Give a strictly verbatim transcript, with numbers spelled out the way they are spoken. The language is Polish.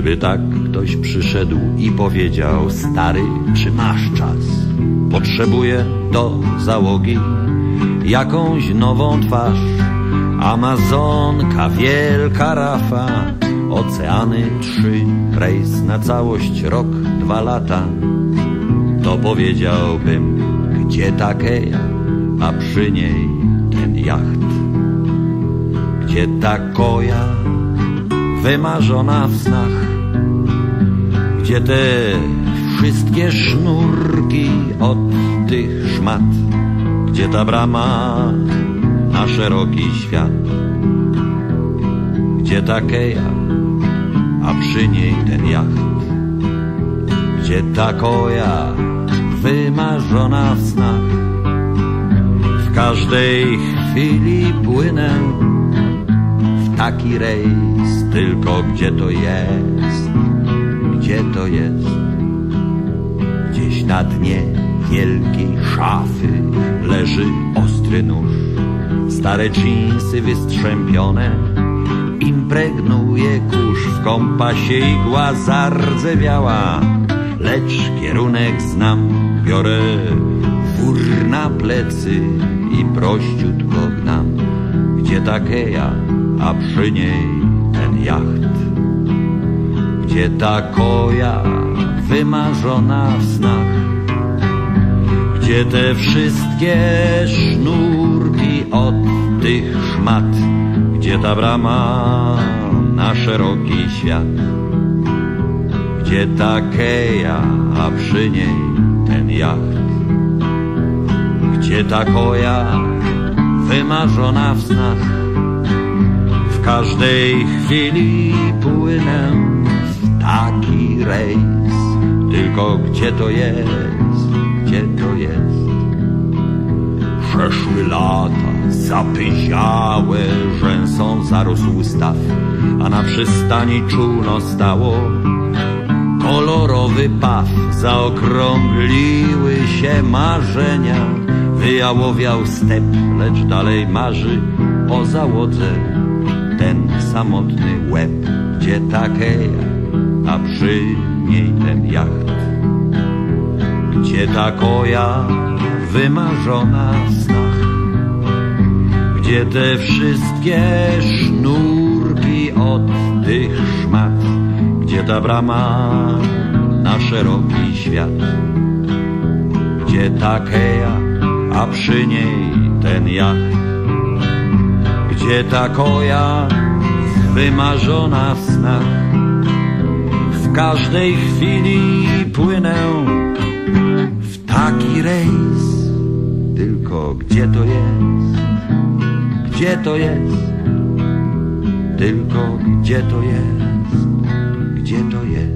Gdyby tak ktoś przyszedł i powiedział: stary, czy masz czas? Potrzebuję do załogi jakąś nową twarz. Amazonka, wielka rafa, oceany trzy, rejs na całość, rok, dwa lata. To powiedziałbym, gdzie takeja, a przy niej ten jacht. Gdzie ta koja, wymarzona w snach? Gdzie te wszystkie sznurki od tych szmat? Gdzie ta brama na szeroki świat? Gdzie ta keja, a przy niej ten jacht? Gdzie ta koja, wymarzona w snach? W każdej chwili płynę w taki rejs, tylko gdzie to jest? Gdzie to jest? Gdzieś na dnie wielkiej szafy leży ostry nóż. Stare dżinsy wystrzępione impregnuje kurz. W kompasie igła zardzewiała, lecz kierunek znam. Biorę wór na plecy i prościutko gnam. Gdzie ta keja, a przy niej ten jacht? Gdzie ta koja, wymarzona w snach? Gdzie te wszystkie sznurki od tych szmat? Gdzie ta brama na szeroki świat? Gdzie ta keja, a przy niej ten jacht? Gdzie ta koja, wymarzona w snach? W każdej chwili płynę w taki rejs, tylko gdzie to jest? Gdzie to jest? Przeszły lata, zapyziałe rzęsą zarósł staw, a na przystani czółno stało kolorowy paw. Zaokrągliły się marzenia, wyjałowiał step, lecz dalej marzy o załodze ten samotny łeb. Gdzie ta keja, a przy niej ten jacht? Gdzie ta koja, wymarzona w snach? Gdzie te wszystkie sznurki od tych szmat? Gdzie ta brama na szeroki świat? Gdzie ta keja, a przy niej ten jacht? Gdzie ta koja, wymarzona w snach? W każdej chwili płynę w taki rejs, tylko gdzie to jest? Gdzie to jest? Tylko gdzie to jest? Gdzie to jest?